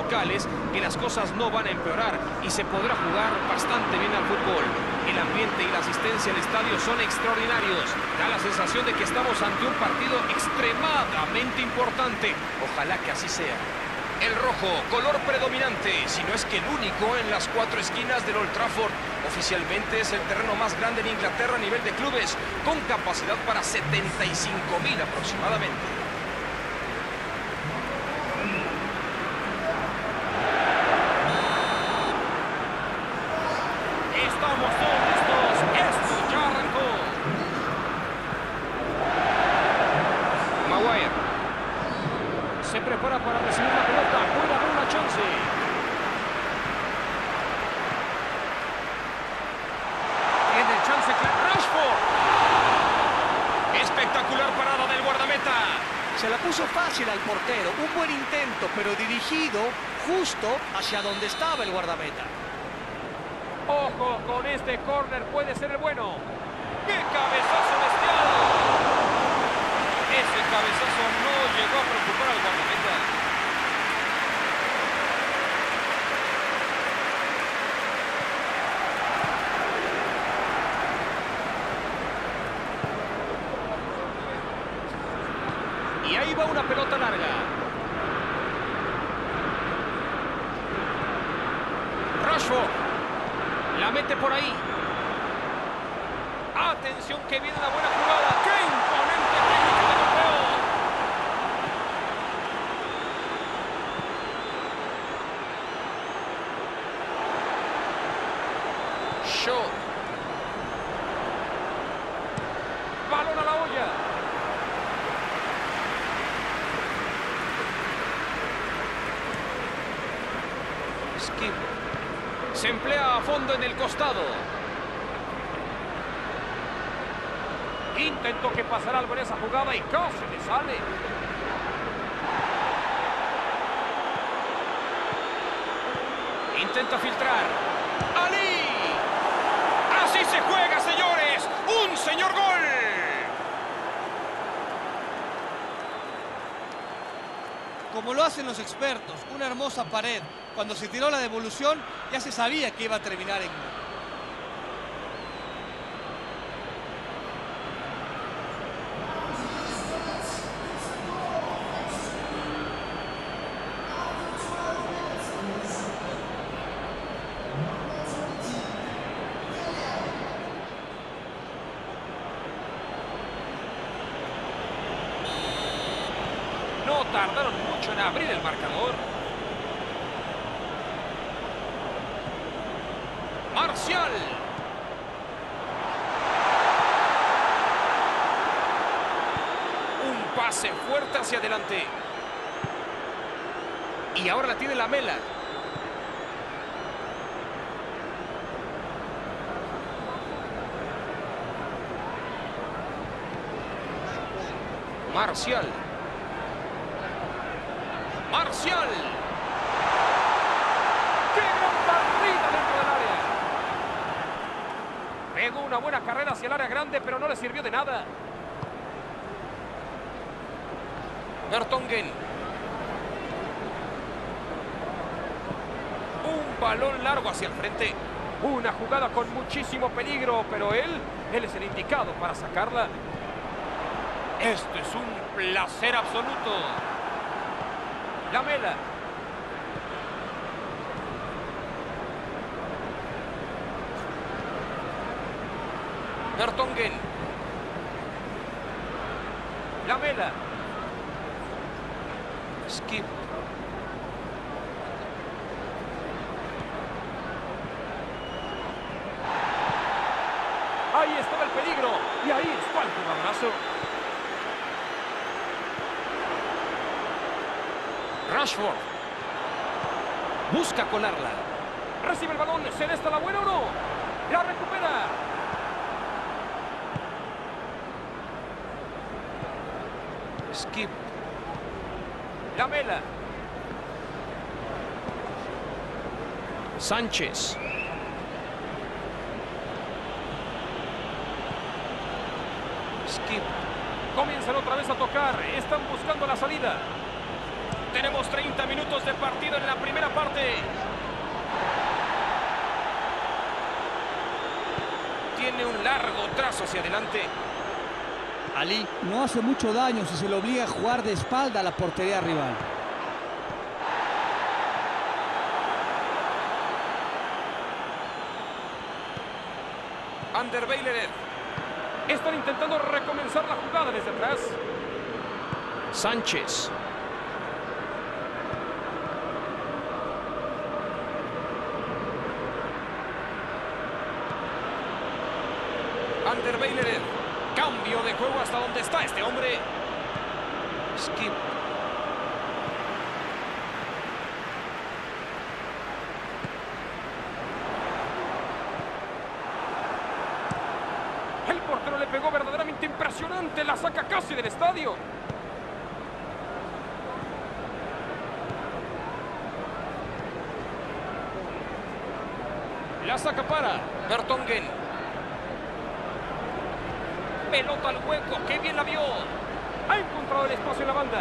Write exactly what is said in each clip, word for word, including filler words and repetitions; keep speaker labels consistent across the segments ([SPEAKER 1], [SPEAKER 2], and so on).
[SPEAKER 1] locales que las cosas no van a empeorar y se podrá jugar bastante bien al fútbol. El ambiente y la asistencia al estadio son extraordinarios. Da la sensación de que estamos ante un partido extremadamente importante. Ojalá que así sea. El rojo, color predominante, si no es que el único en las cuatro esquinas del Old Trafford. Oficialmente es el terreno más grande en Inglaterra a nivel de clubes, con capacidad para setenta y cinco mil aproximadamente. Estamos todos listos. Esto ya arrancó. Maguire se prepara para recibir la pelota. Puede haber una chance. Tiene chance claro. Rashford. Espectacular parada del guardameta.
[SPEAKER 2] Se la puso fácil al portero. Un buen intento, pero dirigido justo hacia donde estaba el guardameta.
[SPEAKER 1] Ojo con este córner, puede ser el bueno. ¡Qué cabezazo bestial! Ese cabezazo no llegó a preocupar al guardameta. Y ahí va una pelota larga. Rashford. La mete por ahí. Atención que viene la buena jugada. ¡Qué imponente técnica de golpeo! Shaw. Balón a la olla. Skip. Se emplea a fondo en el costado. Intentó que pasara algo en esa jugada y casi le sale. Intenta filtrar. ¡Ali! ¡Así se juega, señores! ¡Un señor gol!
[SPEAKER 2] Como lo hacen los expertos, una hermosa pared. Cuando se tiró la devolución, ya se sabía que iba a terminar en gol.
[SPEAKER 1] No tardaron mucho en abrir el marcador. Marcial. Un pase fuerte hacia adelante. Y ahora la tiene Lamela. Marcial. Marcial. ¡Qué gran partida dentro del área! Pegó una buena carrera hacia el área grande, pero no le sirvió de nada. Vertonghen. Un balón largo hacia el frente. Una jugada con muchísimo peligro, pero él, él es el indicado para sacarla. Esto es un placer absoluto. Lamela. Vertonghen. Lamela. Skip. Ahí estaba el peligro. Y ahí está el jugadorazo. Rashford. Busca colarla. Recibe el balón. ¿Se le está la buena o no? La recupera. Skip. Lamela. Sánchez. Skip. Comienzan otra vez a tocar. Están buscando la salida. Tenemos treinta minutos de partido en la primera Tiene un largo trazo hacia adelante.
[SPEAKER 2] Ali no hace mucho daño si se le obliga a jugar de espalda a la portería rival.
[SPEAKER 1] Ander Beilered. Están intentando recomenzar la jugada desde atrás. Sánchez. Ander Beilered. Cambio de juego hasta donde está este hombre. Skip. El portero le pegó verdaderamente impresionante. La saca casi del estadio. La saca para Vertonghen. Pelota al hueco, qué bien la vio. Ha encontrado el espacio en la banda.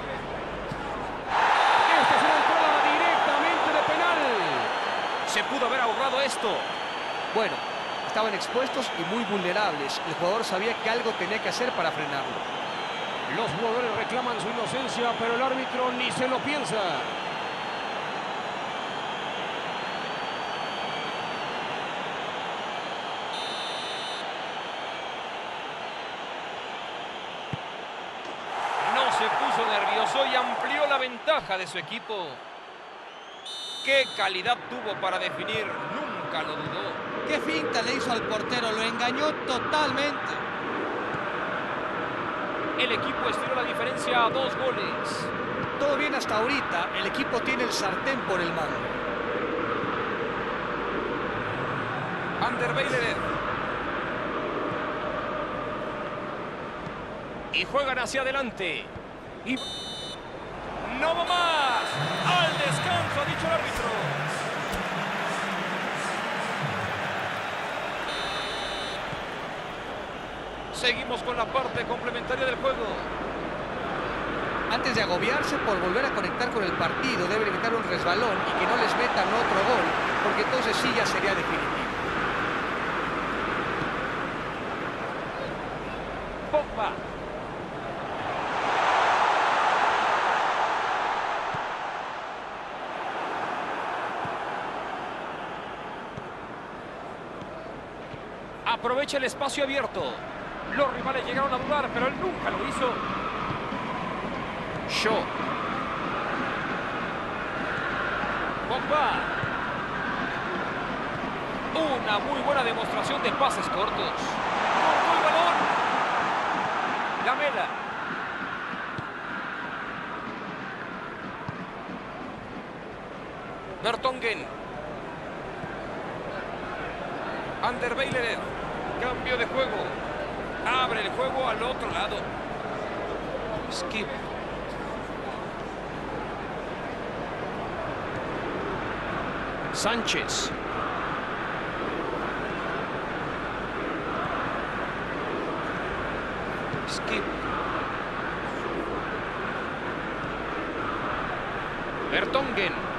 [SPEAKER 1] Esta es una entrada directamente de penal. Se pudo haber ahorrado esto.
[SPEAKER 2] Bueno, estaban expuestos y muy vulnerables. El jugador sabía que algo tenía que hacer para frenarlo.
[SPEAKER 1] Los jugadores reclaman su inocencia, pero el árbitro ni se lo piensa. Se puso nervioso y amplió la ventaja de su equipo. Qué calidad tuvo para definir, nunca lo dudó.
[SPEAKER 2] Qué finta le hizo al portero, lo engañó totalmente.
[SPEAKER 1] El equipo estiró la diferencia a dos goles.
[SPEAKER 2] Todo bien hasta ahorita, el equipo tiene el sartén por el mango.
[SPEAKER 1] Ander Beilered. Y juegan hacia adelante. Y no va más. Al descanso, ha dicho el árbitro. Seguimos con la parte complementaria del juego.
[SPEAKER 2] Antes de agobiarse por volver a conectar con el partido, deben evitar un resbalón y que no les metan otro gol, porque entonces sí ya sería definitivo.
[SPEAKER 1] Pogba. Aprovecha el espacio abierto. Los rivales llegaron a dudar, pero él nunca lo hizo. Shaw. Pogba. Una muy buena demostración de pases cortos. Cortó el balón. Lamela. Vertonghen. Ander Beilered. Cambio de juego. Abre el juego al otro lado. Skip. Sánchez. Skip. Vertonghen.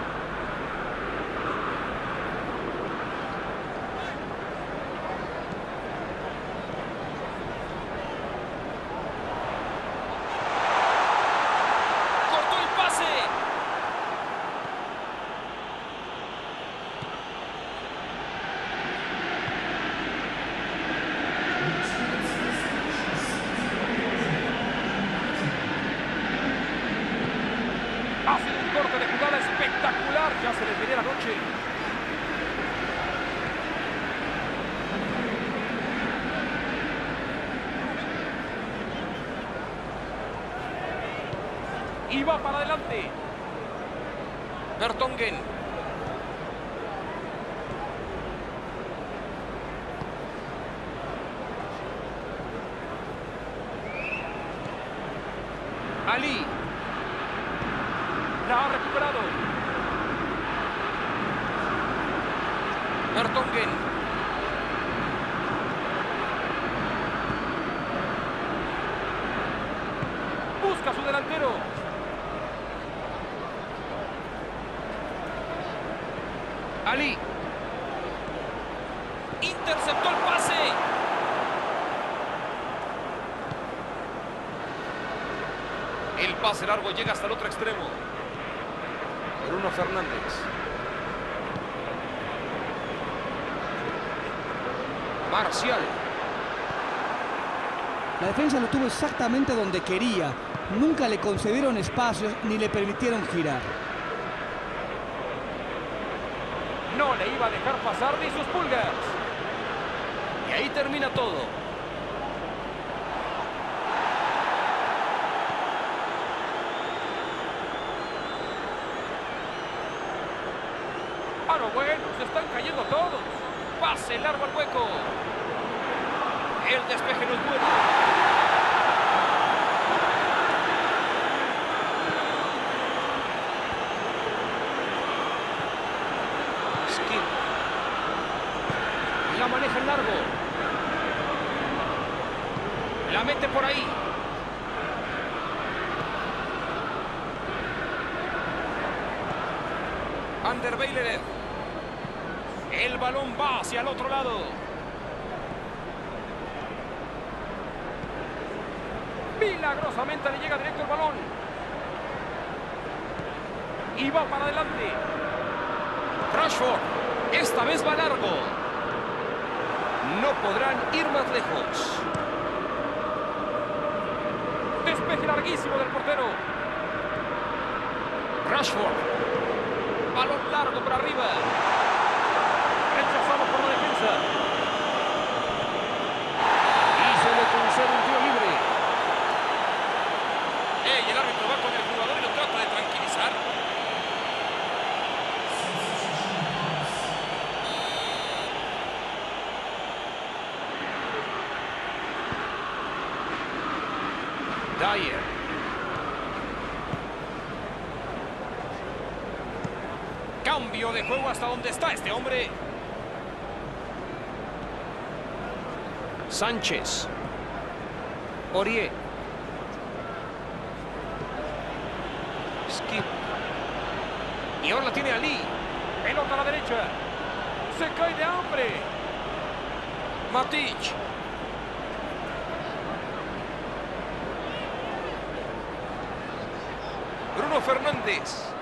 [SPEAKER 1] Hace un corte de jugada espectacular. Ya se les venía la noche. Y va para adelante. Vertonghen. Ali. La ha recuperado. Vertonghen. Busca a su delantero. Ali. Interceptó el pase. El pase largo llega hasta el otro extremo. Bruno Fernández. Marcial.
[SPEAKER 2] La defensa lo tuvo exactamente donde quería. Nunca le concedieron espacios ni le permitieron girar.
[SPEAKER 1] No le iba a dejar pasar ni sus pulgas. Y ahí termina todo. Ah, no, bueno, se están cayendo todos. Pase largo al hueco. El despeje no es bueno. Skip. La maneja en largo. La mete por ahí. Ander Beilerev. El balón va hacia el otro lado. Milagrosamente le llega directo el balón. Y va para adelante. Rashford. Esta vez va largo. No podrán ir más lejos. Despeje larguísimo del portero. Rashford. Balón largo por arriba. Rechazado por la defensa. Y se le concede un tiro libre. ¡Ey! El árbitro va con el jugador y lo trata de tranquilizar. Dyer. Cambio de juego hasta donde está este hombre. Sánchez. Aurier. Skip. Y ahora la tiene Ali. Pelota a la derecha. Se cae de hambre. Matic. Bruno Fernández.